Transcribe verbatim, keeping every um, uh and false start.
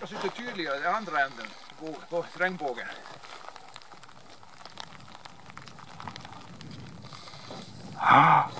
måste inte tydliggöra i andra änden på, på regnbågen. Ah.